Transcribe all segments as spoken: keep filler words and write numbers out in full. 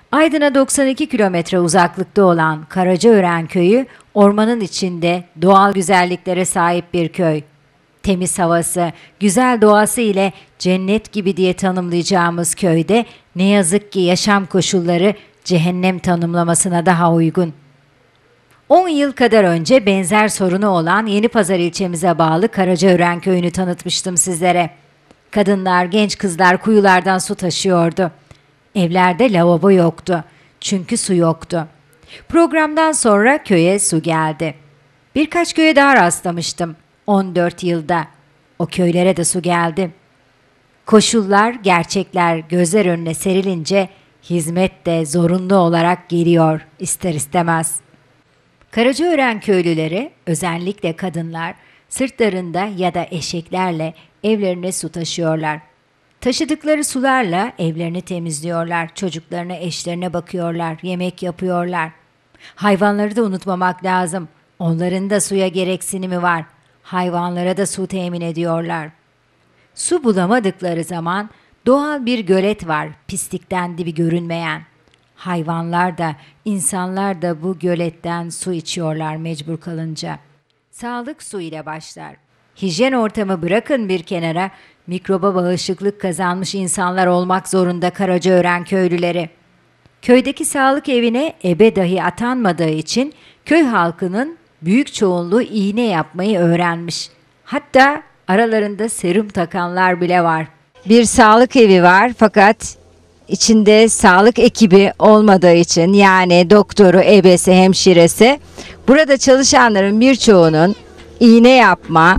Aydın'a doksan iki kilometre uzaklıkta olan Karacaören köyü, ormanın içinde doğal güzelliklere sahip bir köy. Temiz havası, güzel doğası ile cennet gibi diye tanımlayacağımız köyde ne yazık ki yaşam koşulları cehennem tanımlamasına daha uygun. on yıl kadar önce benzer sorunu olan Yenipazar ilçemize bağlı Karacaören köyünü tanıtmıştım sizlere. Kadınlar, genç kızlar kuyulardan su taşıyordu. Evlerde lavabo yoktu. Çünkü su yoktu. Programdan sonra köye su geldi. Birkaç köye daha rastlamıştım. on dört yılda. O köylere de su geldi. Koşullar, gerçekler gözler önüne serilince hizmet de zorunlu olarak geliyor ister istemez. Karacaören köylüleri, özellikle kadınlar, sırtlarında ya da eşeklerle evlerine su taşıyorlar. Taşıdıkları sularla evlerini temizliyorlar, çocuklarına, eşlerine bakıyorlar, yemek yapıyorlar. Hayvanları da unutmamak lazım. Onların da suya gereksinimi var. Hayvanlara da su temin ediyorlar. Su bulamadıkları zaman doğal bir gölet var, pislikten dibi görünmeyen. Hayvanlar da, insanlar da bu göletten su içiyorlar mecbur kalınca. Sağlık su ile başlar. Hijyen ortamı bırakın bir kenara, mikroba bağışıklık kazanmış insanlar olmak zorunda Karacaören köylüleri. Köydeki sağlık evine ebe dahi atanmadığı için köy halkının büyük çoğunluğu iğne yapmayı öğrenmiş. Hatta aralarında serum takanlar bile var. Bir sağlık evi var fakat içinde sağlık ekibi olmadığı için, yani doktoru, ebesi, hemşiresi, burada çalışanların birçoğunun iğne yapma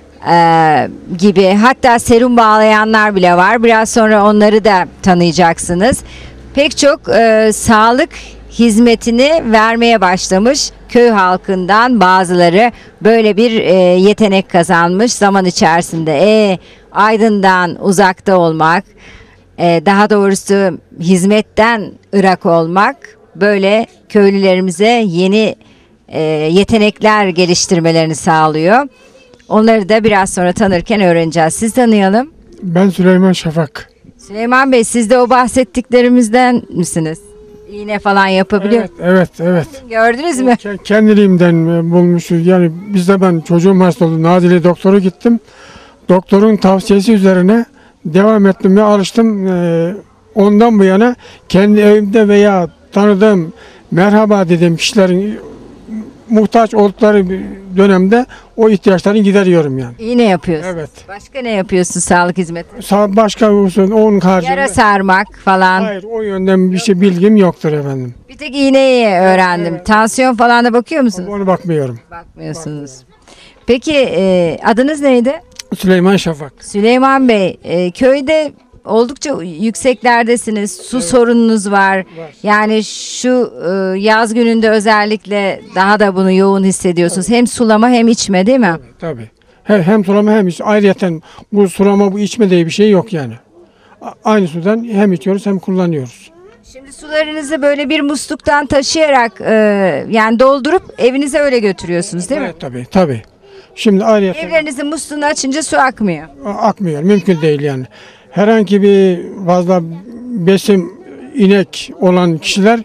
e, gibi, hatta serum bağlayanlar bile var. Biraz sonra onları da tanıyacaksınız. Pek çok e, sağlık hizmetini vermeye başlamış köy halkından bazıları böyle bir e, yetenek kazanmış zaman içerisinde. E, Aydın'dan uzakta olmak, e, daha doğrusu hizmetten ırak olmak böyle köylülerimize yeni e, yetenekler geliştirmelerini sağlıyor. Onları da biraz sonra tanırken öğreneceğiz. Siz tanıyalım. Ben Süleyman Şafak. Süleyman Bey, siz de o bahsettiklerimizden misiniz? İğne falan yapabiliyor. Evet, evet, evet. Gördünüz mü? Ke- Kendiliğimden bulmuşuz. Yani bizde ben çocuğum hasta oldu. Nazilli doktora gittim. Doktorun tavsiyesi üzerine devam ettim ve alıştım. Ee, ondan bu yana kendi evimde veya tanıdığım, merhaba dediğim kişilerin muhtaç oldukları bir dönemde o ihtiyaçlarını gideriyorum yani. İğne yapıyorsun. Evet. Başka ne yapıyorsun sağlık hizmeti? Sa- Başka usul, onun haricinde. Yara sarmak falan. Hayır, o yönden bir şey bilgim yoktur efendim. Bir tek iğneyi öğrendim. Evet. Tansiyon falan da bakıyor musunuz? Onu bakmıyorum. Bakmıyorsunuz. Peki e, adınız neydi? Süleyman Şafak. Süleyman Bey, e, köyde oldukça yükseklerdesiniz. Su sorununuz var. Var. Yani şu e, yaz gününde özellikle daha da bunu yoğun hissediyorsunuz. Hem sulama hem içme, değil mi? Tabii. Hem, hem sulama hem iç. Ayrıyeten bu sulama, bu içme diye bir şey yok yani. A- Aynı sudan hem içiyoruz hem kullanıyoruz. Şimdi sularınızı böyle bir musluktan taşıyarak e, yani doldurup evinize öyle götürüyorsunuz, değil mi? Evet, tabii, tabii. Şimdi ayrıyeten Evlerinizin musluğunu açınca su akmıyor. a- akmıyor. Mümkün değil yani. Herhangi bir fazla besim, inek olan kişiler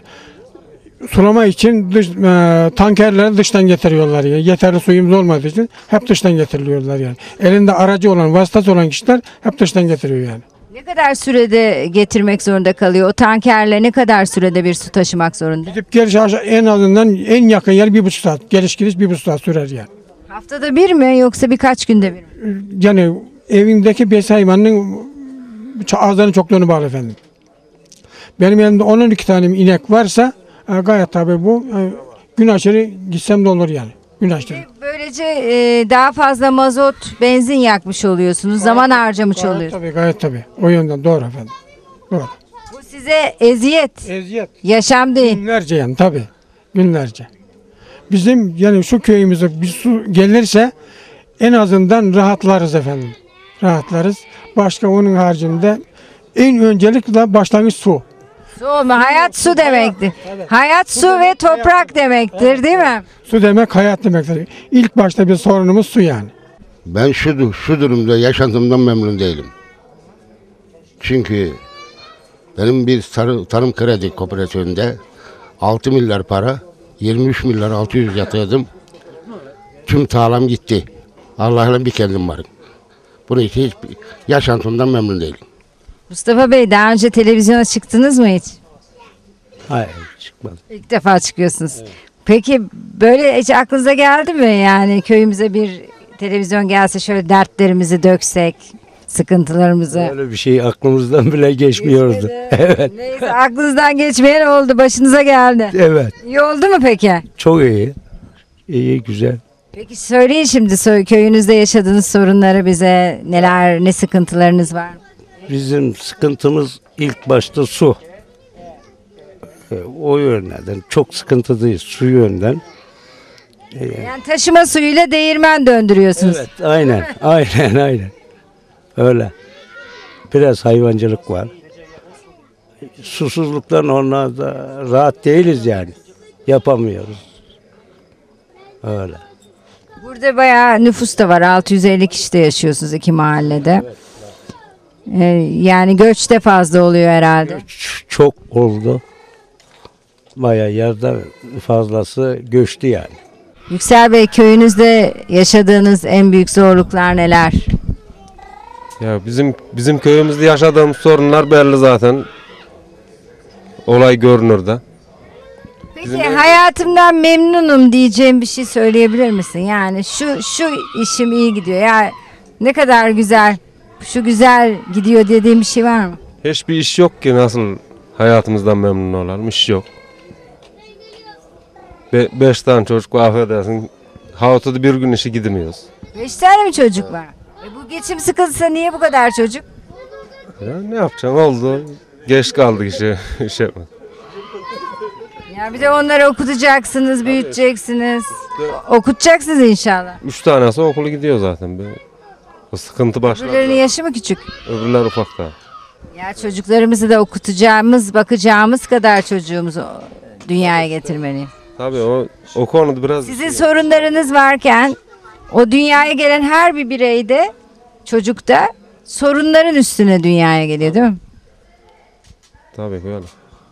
sulama için dış, e, tankerleri dıştan getiriyorlar. Yani. Yeterli suyumuz olmadığı için hep dıştan getiriliyorlar yani. Elinde aracı olan, vasıtası olan kişiler hep dıştan getiriyor yani. Ne kadar sürede getirmek zorunda kalıyor? O tankerle ne kadar sürede bir su taşımak zorunda? Gidip geliş aşağı en azından en yakın yer bir buçuk saat. Geliş gidiş bir buçuk saat sürer yani. Haftada bir mi yoksa birkaç günde bir mi? Yani evindeki beş hayvanın ağızlarının çokluğunu bağlı efendim. Benim elimde on on iki tane inek varsa e, gayet tabii bu e, gün aşırı gitsem de olur yani. Gün aşırı. Böylece e, daha fazla mazot, benzin yakmış oluyorsunuz, zaman harcamış Gayet oluyorsunuz. tabii, gayet tabii. O yönden doğru efendim. Doğru. Bu size eziyet, Eziyet. yaşam değil. Günlerce yani tabii. Günlerce. Bizim yani şu köyümüze bir su gelirse en azından rahatlarız efendim. Rahatlarız. Başka onun haricinde en öncelikle başlangıç su. Su olma, hayat su demektir. Hayat su ve toprak demektir, değil mi? Su demek hayat demektir. İlk başta bir sorunumuz su yani. Ben şu, şu durumda yaşantımdan memnun değilim. Çünkü Benim bir tarım, tarım kredi kooperatifinde altı milyar para, yirmi üç milyar altı yüz yatırdım. Tüm tarlam gitti. Allah'la bir kendim varım. Bunun için hiç yaşantımdan memnun değilim. Mustafa Bey, daha önce televizyona çıktınız mı hiç? Hayır, çıkmadı. İlk defa çıkıyorsunuz. Peki böyle hiç aklınıza geldi mi, yani köyümüze bir televizyon gelse şöyle dertlerimizi döksek, sıkıntılarımızı? Öyle bir şey aklımızdan bile geçmiyordu. Geçmedi. Evet, Neyse, aklınızdan geçmeyen oldu, başınıza geldi. evet. İyi oldu mu peki? Çok iyi. İyi, güzel. Peki söyleyin şimdi, sö- köyünüzde yaşadığınız sorunları bize, neler, ne sıkıntılarınız var? Bizim sıkıntımız ilk başta su. Ee, O yönden çok sıkıntılıyız su yönden. Yani taşıma suyuyla değirmen döndürüyorsunuz. Evet, aynen, aynen, aynen. Öyle. Biraz hayvancılık var. Susuzluktan onlarda rahat değiliz yani. Yapamıyoruz. Öyle. Burada bayağı nüfus da var. altı yüz elli kişi de yaşıyorsunuz iki mahallede. Ee, yani göç de fazla oluyor herhalde. Ç- Çok oldu. Bayağı yerde fazlası göçtü yani. Yüksel Bey, köyünüzde yaşadığınız en büyük zorluklar neler? Ya bizim bizim köyümüzde yaşadığımız sorunlar belli zaten. Olay görünür de. Peki Bizim en- hayatımdan memnunum diyeceğim bir şey söyleyebilir misin? Yani şu şu işim iyi gidiyor. Ya ne kadar güzel. Şu güzel gidiyor dediğim bir şey var mı? Hiçbir iş yok ki nasıl hayatımızdan memnun olalım. İş yok. Be beş tane çocuk var, affedersin. Haftada bir gün işe gidemiyoruz. Beş tane mi çocuk var? E bu geçim sıkıntısı niye bu kadar çocuk? Ya ne yapacaksın, oldu. Geç kaldık işe. iş yapmadık. Ya bir de onları okutacaksınız, büyüteceksiniz. O- Okutacaksınız inşallah. Üç tanesi okula gidiyor zaten. Be. O sıkıntı başladı. Öbürlerinin yaşı mı küçük? Öbürler ufakta. Ya çocuklarımızı da okutacağımız, bakacağımız kadar çocuğumuzu dünyaya getirmeliyiz. Tabii o o konuda biraz Sizin sorunlarınız varken o dünyaya gelen her bir bireyde, çocukta sorunların üstüne dünyaya geliyor, değil mi? tabii böyle.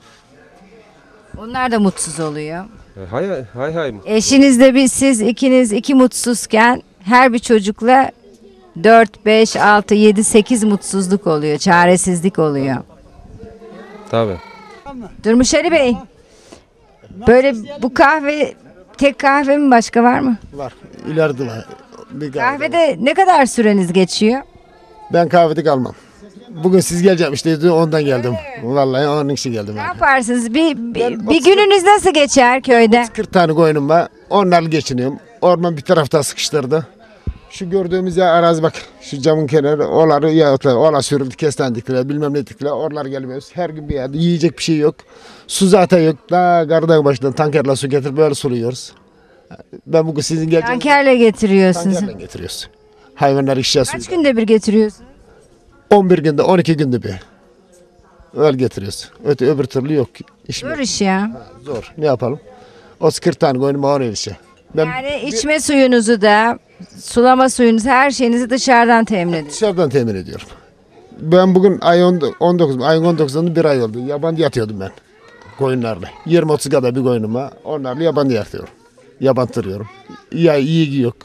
Onlar da mutsuz oluyor. E, Hay hay hay hay mı? Eşiniz de bir, siz ikiniz iki mutsuzken her bir çocukla dört, beş, altı, yedi, sekiz mutsuzluk oluyor, çaresizlik oluyor. Tabii. Durmuş Ali Bey, böyle bu kahve tek kahve mi, başka var mı? Var. İleride var. Bir kahve. Kahvede ne kadar süreniz geçiyor? Ben kahvede kalmam. Bugün siz geleceğim işte ondan geldim. Vallahi onun için geldim. Ne Yani. yaparsınız? Bir, bir, bir gününüz nasıl geçer köyde? kırk tane koyunum var. Onlarla geçiniyorum. Orman bir tarafta sıkıştırdı. Şu gördüğümüz ya arazi bak. Şu camın kenarı. Oları ya ola sürüldü. Kesten diktiler. Bilmem ne diktiler. Oralar gelmiyoruz. Her gün bir yerde. Yiyecek bir şey yok. Su zaten yok. Daha Karadağ başından tankerle su getirip böyle suluyoruz. Ben bugün sizin geleceğiniz Tankerle getiriyorsunuz. tankerle getiriyoruz. Hayvanlar işe Kaç suyu. günde bir getiriyorsunuz? on bir günde on iki günde bir. Öyle getiriyoruz. Öte öbür türlü yok. İş Zor iş ya. Zor. Ne yapalım? O kırk tane koyunum var öyle işe. Ben Yani içme suyunuzu da, sulama suyunuzu, her şeyinizi dışarıdan temin ediyorsunuz. dışarıdan temin ediyorum. Ben bugün ay on dokuz, ayın on dokuzunda bir ay oldu. Yabancı yatıyordum ben koyunlarla. yirmi otuz kadar bir koyunum var. Onlarla yabancı yatıyorum. Yabantırıyorum. Ya iyi yok.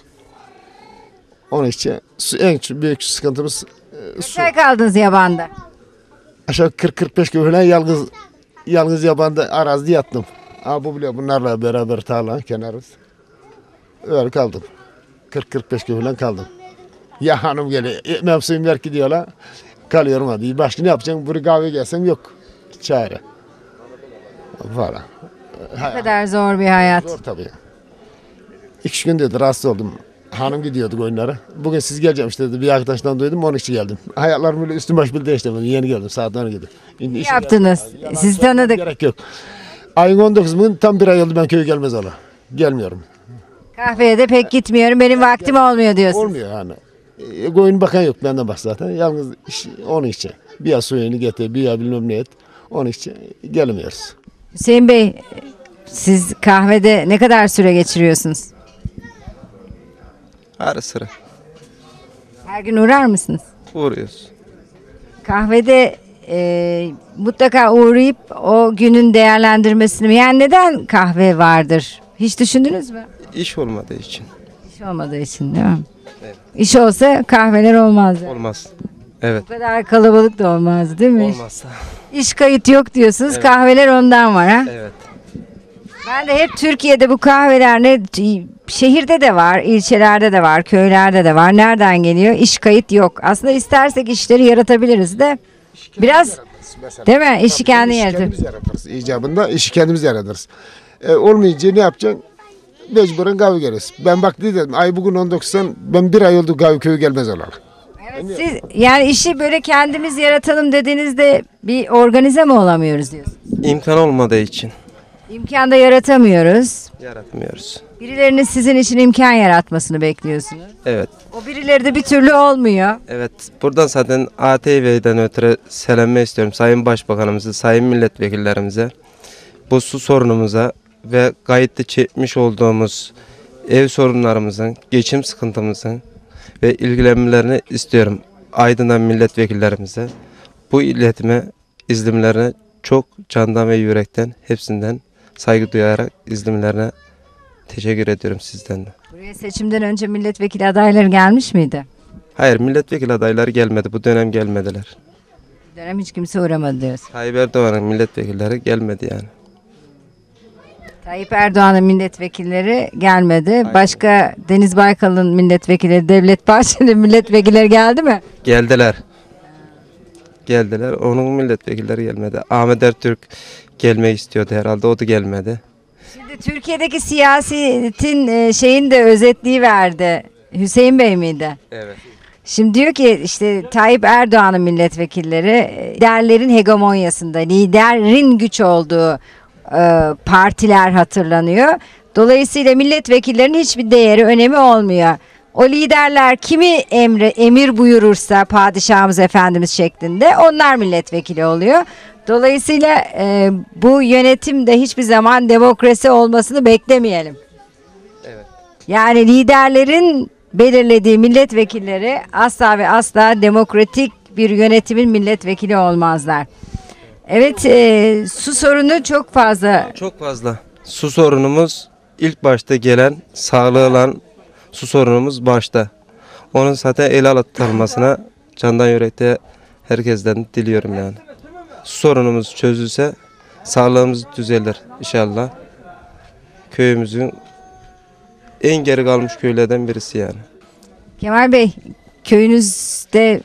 Onun için su- en büyük sıkıntımız e, Kaç su. ay kaldınız yabanda? Aşağı kırk kırk beş gün falan yalnız yalnız yabanda arazide yattım. Aa, bu bile bunlarla beraber tarla kenarız. Öyle kaldım. kırk kırk beş gün falan kaldım. Ya hanım geliyor. Ekmeğim suyum ver gidiyorlar. Kalıyorum hadi. Başka ne yapacağım? Buraya kahve gelsem yok. Çare. Falan. Ne kadar zor bir hayat. Zor tabii. İki gün dedi rahatsız oldum. Hanım gidiyordu oyunlara. Bugün siz geleceğim işte dedi. Bir arkadaştan duydum onun için geldim. Hayatlarım böyle üstüm baş bir değişti. Yeni geldim saat on gibi. Şimdi Ne işim yaptınız? Yalan Sizi söylemem tanıdık. Gerek yok. Ayın on dokuz bugün tam bir ay oldu ben köye gelmez ola. Gelmiyorum. Kahveye de pek gitmiyorum. Benim vaktim olmuyor diyorsunuz. Olmuyor yani. E, koyun bakan yok benden bak zaten. Yalnız iş, onun için. Bir ya suyunu getir, bir ya bilmem ne et. Onun için gelmiyoruz. Hüseyin Bey, siz kahvede ne kadar süre geçiriyorsunuz? Ara sıra Her gün uğrar mısınız? uğruyoruz. Kahvede e, mutlaka uğrayıp o günün değerlendirmesini mi? Yani neden kahve vardır? Hiç düşündünüz mü? İş olmadığı için. İş olmadığı için değil mi? Evet. İş olsa kahveler olmazdı. Olmaz. Evet. Bu kadar kalabalık da olmazdı değil mi? Olmazsa. İş kayıt yok diyorsunuz. Evet. Kahveler ondan var ha. Evet. Ben de hep Türkiye'de bu kahveler ne şehirde de var, ilçelerde de var, köylerde de var. Nereden geliyor? İş kayıt yok. Aslında istersek işleri yaratabiliriz de. Biraz değil mi? İşi kendi İşi yaratır. kendimiz yaratırız. İcabında işi kendimiz yaratırız. E, olmayınca ne yapacaksın? Mecburen kahve geliriz. Ben bak dedim ay bugün on dokuzdan ben bir ay oldu kahve köyü gelmez olalı. Evet, siz yani işi böyle kendimiz yaratalım dediğinizde bir organize mi olamıyoruz diyorsunuz? İmkan olmadığı için İmkan da yaratamıyoruz. yaratmıyoruz. Birilerinin sizin için imkan yaratmasını bekliyorsunuz. Evet. O birileri de bir türlü olmuyor. Evet. Buradan zaten A T V'den ötürü selamlar istiyorum. Sayın Başbakanımıza, sayın milletvekillerimize. Bu su sorunumuza ve kayıtlı çekmiş olduğumuz ev sorunlarımızın, geçim sıkıntımızın ve ilgilenmelerini istiyorum. Aydın'dan milletvekillerimize. Bu iletime, izlimlerine çok candan ve yürekten hepsinden saygı duyarak izlimlerine teşekkür ediyorum sizden de. Buraya seçimden önce milletvekili adayları gelmiş miydi? Hayır, milletvekili adayları gelmedi. Bu dönem gelmediler. Bu dönem hiç kimse uğramadı diyorsun. Tayyip Erdoğan'ın milletvekilleri gelmedi yani. Tayyip Erdoğan'ın milletvekilleri gelmedi. Başka Deniz Baykal'ın milletvekilleri, Devlet Bahçeli'nin milletvekilleri geldi mi? Geldiler. Geldiler. Onun milletvekilleri gelmedi. Ahmet Ertürk gelmek istiyordu herhalde. O da gelmedi. Şimdi Türkiye'deki siyasetin e, şeyin de özetliği verdi. Hüseyin Bey miydi? Evet. Şimdi diyor ki işte Tayyip Erdoğan'ın milletvekilleri e, liderlerin hegemonyasında, liderin güç olduğu e, partiler hatırlanıyor. Dolayısıyla milletvekillerinin hiçbir değeri, önemi olmuyor. O liderler kimi emre, emir buyurursa padişahımız efendimiz şeklinde onlar milletvekili oluyor. Dolayısıyla e, bu yönetimde hiçbir zaman demokrasi olmasını beklemeyelim. Evet. Yani liderlerin belirlediği milletvekilleri asla ve asla demokratik bir yönetimin milletvekili olmazlar. Evet, e, su sorunu çok fazla. Çok fazla. Su sorunumuz ilk başta gelen sağlığı olan su sorunumuz başta. Onun zaten el alınmasına candan yürekte herkesten diliyorum yani. Su sorunumuz çözülse sağlığımız düzelir inşallah. Köyümüzün en geri kalmış köylerden birisi yani. Kemal Bey, köyünüzde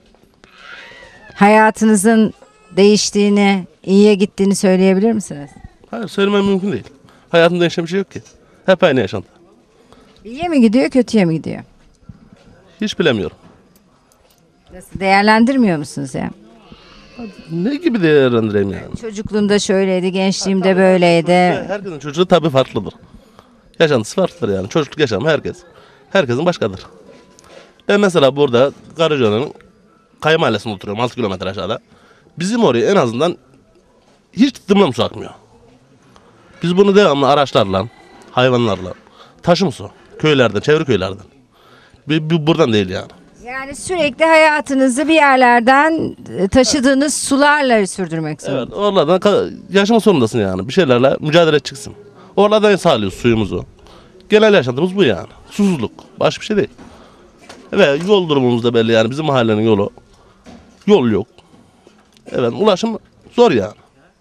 hayatınızın değiştiğini, iyiye gittiğini söyleyebilir misiniz? Hayır, söylemem mümkün değil. Hayatımda değişen bir şey yok ki. Hep aynı yaşantı. İyiye mi gidiyor, kötüye mi gidiyor? Hiç bilemiyorum. Nasıl, değerlendirmiyor musunuz ya? Ne gibi değerlendireyim yani? Çocukluğumda şöyleydi, gençliğimde böyleydi. Herkesin çocuğu tabii farklıdır. Yaşantısı farklıdır yani. Çocukluk yaşamı herkes. Herkesin başkadır. Ben mesela burada Karaca'nın Kaya Mahallesi'nde oturuyorum. altı kilometre aşağıda. Bizim oraya en azından hiç dımlam su akmıyor. Biz bunu devamlı araçlarla, hayvanlarla, taşım su. Köylerden, çevre köylerden. Bir, bir buradan değil yani. Yani sürekli hayatınızı bir yerlerden taşıdığınız sularla sürdürmek zorunda. Evet, oralardan ka- yaşama zorundasın yani. Bir şeylerle mücadele çıksın. Oralardan sağlıyoruz suyumuzu. Genel yaşantımız bu yani. Susuzluk. Başka bir şey değil. Ve yol durumumuz da belli yani. Bizim mahallenin yolu. Yol yok. Evet, ulaşım zor yani.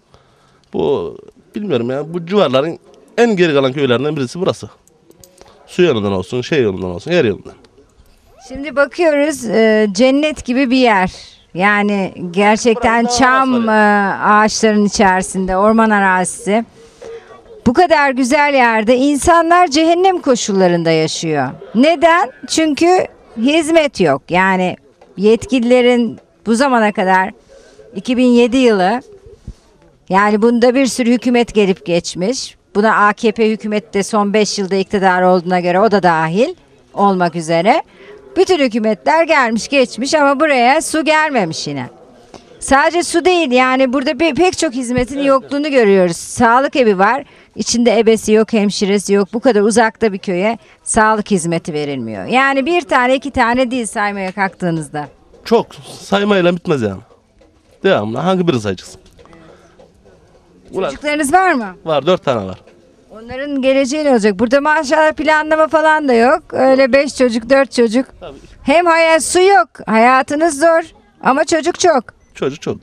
Bu bilmiyorum ya. Bu civarların en geri kalan köylerinden birisi burası. Su yönünden olsun, şey yönünden olsun, her yönünden. Şimdi bakıyoruz e, cennet gibi bir yer. Yani gerçekten Burası çam ağaç e, ağaçların içerisinde, orman arazisi. Bu kadar güzel yerde insanlar cehennem koşullarında yaşıyor. Neden? Çünkü hizmet yok. Yani yetkililerin bu zamana kadar iki bin yedi yılı, yani bunda bir sürü hükümet gelip geçmiş. Buna A K P hükümeti de son beş yılda iktidar olduğuna göre o da dahil olmak üzere. Bütün hükümetler gelmiş geçmiş ama buraya su gelmemiş yine. Sadece su değil, yani burada pe- pek çok hizmetin yokluğunu görüyoruz. Sağlık evi var. İçinde ebesi yok, hemşiresi yok. Bu kadar uzakta bir köye sağlık hizmeti verilmiyor. Yani bir tane iki tane değil saymaya kalktığınızda. Çok saymayla bitmez yani. Devamlı hangi birini sayacaksın? Ulan, Çocuklarınız var mı? var dört tane var. Onların geleceği ne olacak? Burada maşallah planlama falan da yok. Öyle beş çocuk, dört çocuk. Tabii. Hem hayat su yok. Hayatınız zor. Ama çocuk çok. Çocuk çok.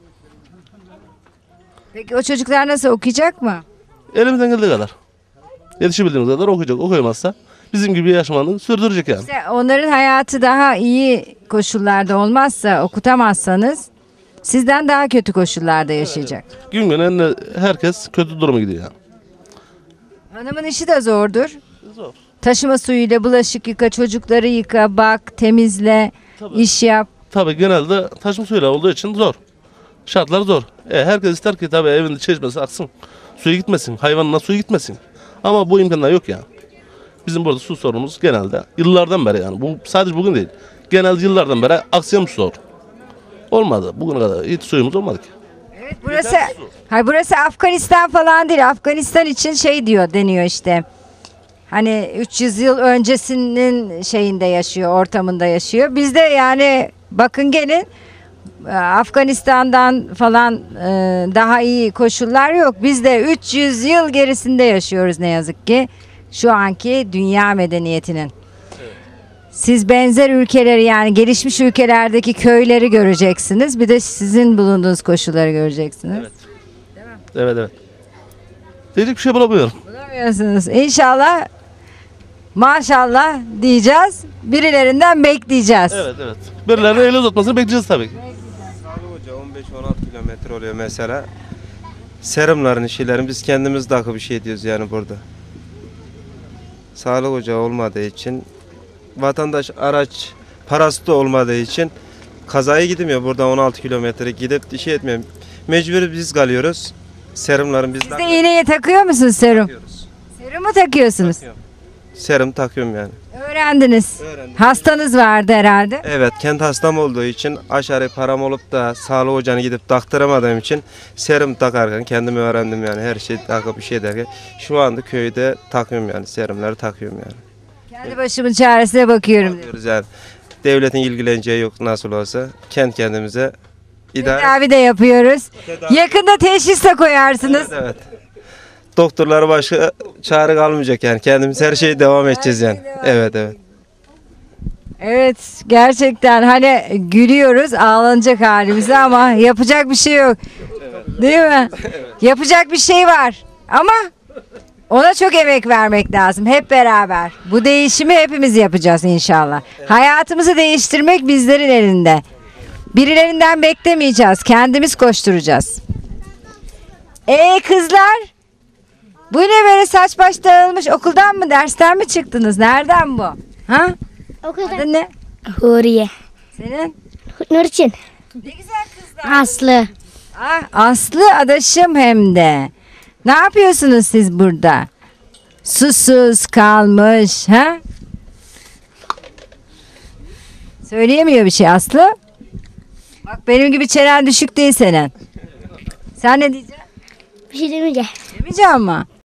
Peki o çocuklar nasıl okuyacak mı? Elimizden geldiği kadar. Yetişebildiğimiz kadar okuyacak. Okuyamazsa bizim gibi yaşamanı sürdürecek yani. İşte onların hayatı daha iyi koşullarda olmazsa, okutamazsanız sizden daha kötü koşullarda yaşayacak. Gün gün herkes kötü duruma gidiyor yani. Hanımın işi de zordur. Zor. Taşıma suyuyla bulaşık yıka, çocukları yıka, bak, temizle, iş yap. Tabii genelde taşım suyla olduğu için zor. Şartlar zor. E, herkes ister ki tabii evinde çeşmesi aksın. Suyu gitmesin. Hayvanına suyu gitmesin. Ama bu imkanlar yok ya. Bizim burada su sorunumuz genelde yıllardan beri yani. Bu sadece bugün değil. Genelde yıllardan beri aksayan bir su. Olmadı. Bugüne kadar hiç suyumuz olmadı ki. Evet, burası, hayır, burası Afganistan falan değil. Afganistan için şey diyor, deniyor işte. Hani üç yüz yıl öncesinin şeyinde yaşıyor, ortamında yaşıyor. Bizde yani bakın gelin Afganistan'dan falan e, daha iyi koşullar yok. Biz de üç yüz yıl gerisinde yaşıyoruz ne yazık ki. Şu anki dünya medeniyetinin. Siz benzer ülkeleri yani gelişmiş ülkelerdeki köyleri göreceksiniz. Bir de sizin bulunduğunuz koşulları göreceksiniz. Evet. Evet evet. Diyecek bir şey bulamıyorum. Bulamıyorsunuz. İnşallah maşallah diyeceğiz. Birilerinden bekleyeceğiz. Evet evet. Birilerine el uzatmasını bekleyeceğiz tabii ki. Sağlık Hoca on beş on altı kilometre oluyor mesela. Serumların işlerini biz kendimiz takıp bir şey ediyoruz yani burada. Sağlık Hoca olmadığı için vatandaş araç parası da olmadığı için kazaya gidemiyor. Burada on altı kilometre gidip bir şey etmiyor. Mecbur biz kalıyoruz. Serumların biz Siz de iğneye takıyor musunuz serum? takıyoruz. Serum mu takıyorsunuz? Takıyorum. Serum takıyorum yani. Öğrendiniz. Öğrendim. Hastanız vardı herhalde. Evet, kent hastam olduğu için aşağı param olup da sağlık ocağına gidip taktıramadığım için serum takarken kendimi öğrendim yani her şeyi takıp bir şey derken. Şu anda köyde takıyorum yani serumları takıyorum yani. Kendi başımın çaresine bakıyorum. diyor. Bakıyoruz yani. Devletin ilgileneceği yok nasıl olsa. Kendi kendimize idare Tedavi de yapıyoruz. Yakında teşhis de koyarsınız. Evet, evet. Doktorlara başka çare kalmayacak yani. Kendimiz her şeye devam edeceğiz yani. Evet evet. Evet, gerçekten hani gülüyoruz ağlanacak halimize ama yapacak bir şey yok. Değil mi? Yapacak bir şey var ama ona çok emek vermek lazım hep beraber. Bu değişimi hepimiz yapacağız inşallah. Hayatımızı değiştirmek bizlerin elinde. Birilerinden beklemeyeceğiz. Kendimiz koşturacağız. Ee kızlar? Bu ne böyle saç baş dağılmış? Okuldan mı, dersten mi çıktınız? Nereden bu? Ha? Okuldan. Adın ne? Huriye. Senin? Nurçin. Ne güzel kızlar. Aslı. Ah, Aslı adaşım hem de. Ne yapıyorsunuz siz burada? Susuz kalmış, ha? Söyleyemiyor bir şey Aslı. Bak benim gibi çenen düşük değil senin. Sen ne diyeceksin? Bir şey demeyeceğim. Demeyeceğim ama.